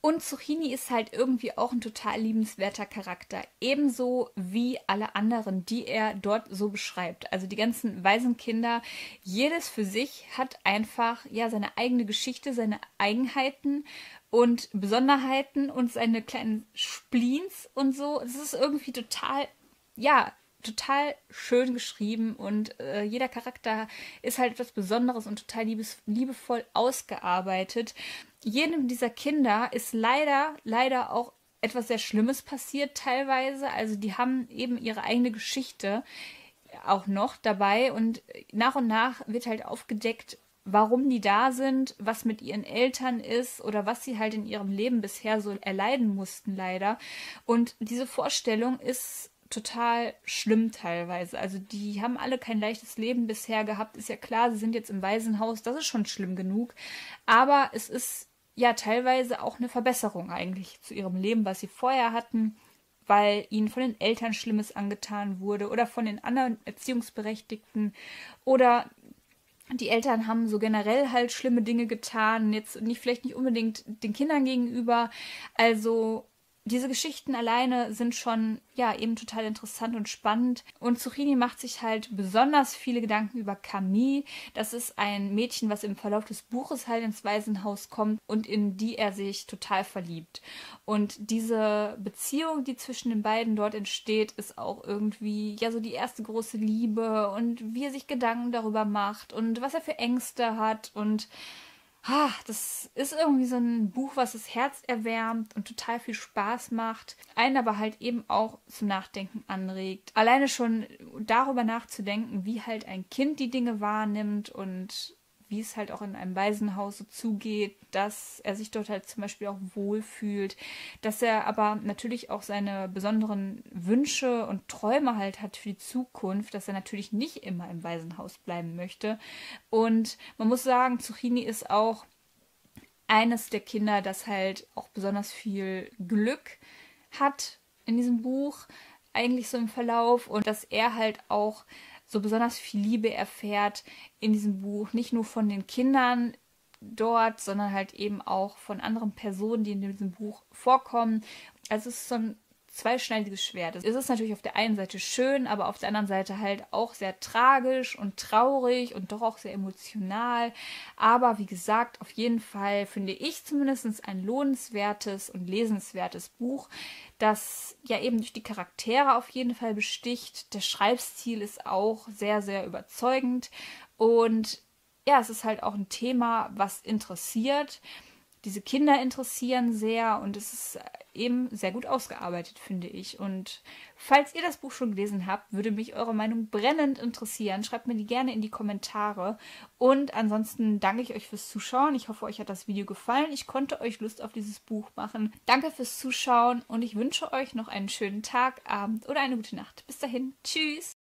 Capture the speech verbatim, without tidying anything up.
Und Zucchini ist halt irgendwie auch ein total liebenswerter Charakter. Ebenso wie alle anderen, die er dort so beschreibt. Also die ganzen Waisenkinder, jedes für sich hat einfach ja seine eigene Geschichte, seine Eigenheiten und Besonderheiten und seine kleinen Spleens und so. Es ist irgendwie total, ja, total schön geschrieben und äh, jeder Charakter ist halt etwas Besonderes und total liebes, liebevoll ausgearbeitet. Jedem dieser Kinder ist leider, leider auch etwas sehr Schlimmes passiert teilweise. Also die haben eben ihre eigene Geschichte auch noch dabei und nach und nach wird halt aufgedeckt, warum die da sind, was mit ihren Eltern ist oder was sie halt in ihrem Leben bisher so erleiden mussten, leider. Und diese Vorstellung ist total schlimm teilweise. Also die haben alle kein leichtes Leben bisher gehabt. Ist ja klar, sie sind jetzt im Waisenhaus, das ist schon schlimm genug. Aber es ist ja teilweise auch eine Verbesserung eigentlich zu ihrem Leben, was sie vorher hatten, weil ihnen von den Eltern Schlimmes angetan wurde oder von den anderen Erziehungsberechtigten oder die Eltern haben so generell halt schlimme Dinge getan, jetzt nicht vielleicht nicht unbedingt den Kindern gegenüber. Also diese Geschichten alleine sind schon ja eben total interessant und spannend. Und Zucchini macht sich halt besonders viele Gedanken über Camille. Das ist ein Mädchen, was im Verlauf des Buches halt ins Waisenhaus kommt und in die er sich total verliebt. Und diese Beziehung, die zwischen den beiden dort entsteht, ist auch irgendwie ja so die erste große Liebe und wie er sich Gedanken darüber macht und was er für Ängste hat und Ah, das ist irgendwie so ein Buch, was das Herz erwärmt und total viel Spaß macht, einen aber halt eben auch zum Nachdenken anregt. Alleine schon darüber nachzudenken, wie halt ein Kind die Dinge wahrnimmt und wie es halt auch in einem Waisenhaus so zugeht, dass er sich dort halt zum Beispiel auch wohlfühlt, dass er aber natürlich auch seine besonderen Wünsche und Träume halt hat für die Zukunft, dass er natürlich nicht immer im Waisenhaus bleiben möchte. Und man muss sagen, Zucchini ist auch eines der Kinder, das halt auch besonders viel Glück hat in diesem Buch, eigentlich so im Verlauf, und dass er halt auch so besonders viel Liebe erfährt in diesem Buch, nicht nur von den Kindern dort, sondern halt eben auch von anderen Personen, die in diesem Buch vorkommen. Also es ist so ein zweischneidiges Schwert. Es ist natürlich auf der einen Seite schön, aber auf der anderen Seite halt auch sehr tragisch und traurig und doch auch sehr emotional. Aber wie gesagt, auf jeden Fall finde ich zumindest ein lohnenswertes und lesenswertes Buch, das ja eben durch die Charaktere auf jeden Fall besticht. Der Schreibstil ist auch sehr, sehr überzeugend und ja, es ist halt auch ein Thema, was interessiert. Diese Kinder interessieren sehr und es ist eben sehr gut ausgearbeitet, finde ich. Und falls ihr das Buch schon gelesen habt, würde mich eure Meinung brennend interessieren. Schreibt mir die gerne in die Kommentare. Und ansonsten danke ich euch fürs Zuschauen. Ich hoffe, euch hat das Video gefallen. Ich konnte euch Lust auf dieses Buch machen. Danke fürs Zuschauen und ich wünsche euch noch einen schönen Tag, Abend oder eine gute Nacht. Bis dahin. Tschüss!